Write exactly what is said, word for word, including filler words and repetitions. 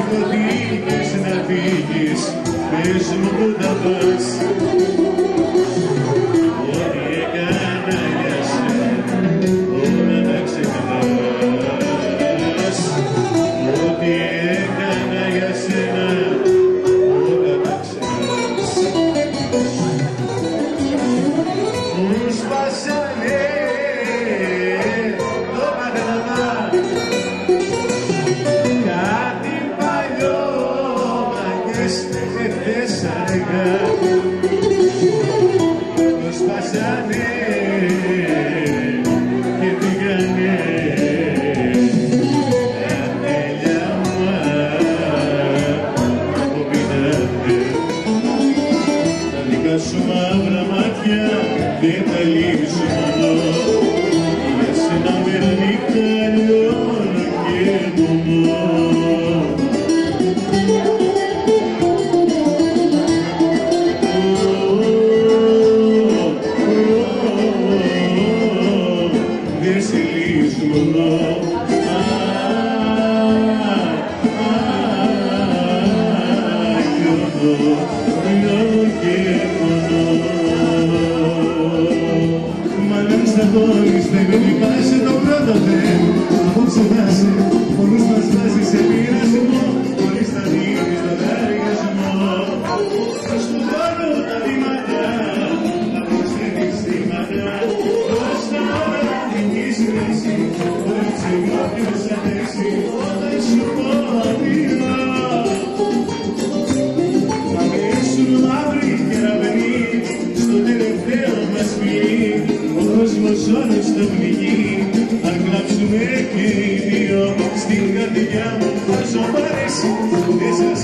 τύχες να φύγεις, πες μου που θα πας. Ό,τι έκανα για σένα, όλα τα ξεχνάς. Ό,τι έκανα για σένα, όλα τα ξεχνάς. Μου σπάσανε το παγραμά, κάτι παλιό μαγιές εχθές αργά. Το σπάσανε και πήγανε τα τέλεια μου απομείνανε. Τα δικά σου μαύρα μάτια δεν τα λύσουν μόνο, για σένα μέρα νύχτα λιώνω και μόνο. Δεν σε λύσουν μόνο, λιώνω και μόνο. Μα να σταθώνεις, δεν με λυπάσαι το πρώτο δεν. Απόψε να σε, πολλούς μας βάζεις σε πειρασμό, χωρίς να δίνεις το δαριασμό. Θα σου δώνω τα βήματα, να προσθέτεις θύματα, ως τα ώρα δικής μέση, χωρίς εγώ ποιος αντέξει, όταν σου πω αδειά. Θα πέσουν μαύροι κεραυνοί, στο τελευταίο μας φιλί, ο κόσμος όλος θα πνιγεί, αν κλάψουμε και οι δύο. Στην καρδιά μου πόσο μ' αρέσει, δεν σας